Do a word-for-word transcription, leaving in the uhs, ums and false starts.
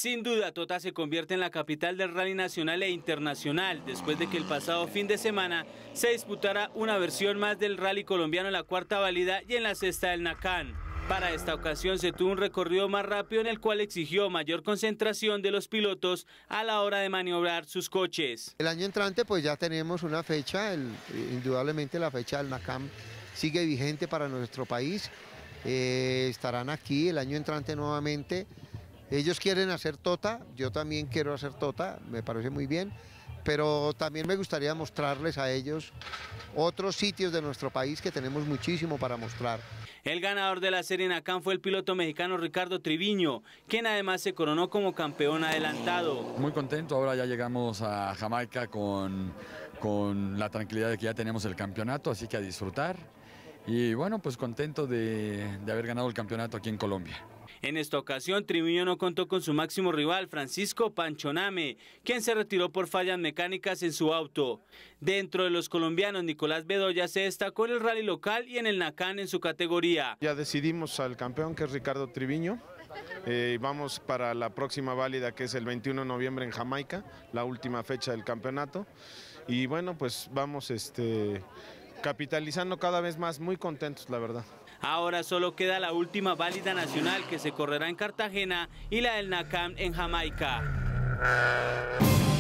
Sin duda, Tota se convierte en la capital del rally nacional e internacional, después de que el pasado fin de semana se disputara una versión más del rally colombiano en la cuarta válida y en la sexta del Nacán. Para esta ocasión se tuvo un recorrido más rápido en el cual exigió mayor concentración de los pilotos a la hora de maniobrar sus coches. El año entrante pues ya tenemos una fecha, el, indudablemente la fecha del Nacán sigue vigente para nuestro país, eh, estarán aquí el año entrante nuevamente. Ellos quieren hacer Tota, yo también quiero hacer Tota, me parece muy bien, pero también me gustaría mostrarles a ellos otros sitios de nuestro país que tenemos muchísimo para mostrar. El ganador de la serie Nacán fue el piloto mexicano Ricardo Triviño, quien además se coronó como campeón adelantado. Muy contento, ahora ya llegamos a Jamaica con, con la tranquilidad de que ya tenemos el campeonato, así que a disfrutar. Y bueno, pues contento de, de haber ganado el campeonato aquí en Colombia. En esta ocasión, Triviño no contó con su máximo rival, Francisco Panchoname, quien se retiró por fallas mecánicas en su auto. Dentro de los colombianos, Nicolás Bedoya se destacó en el rally local y en el Nacán en su categoría. Ya decidimos al campeón, que es Ricardo Triviño. Eh, vamos para la próxima válida, que es el veintiuno de noviembre en Jamaica, la última fecha del campeonato. Y bueno, pues vamos este, capitalizando cada vez más, muy contentos, la verdad. Ahora solo queda la última válida nacional, que se correrá en Cartagena, y la del Nacán en Jamaica.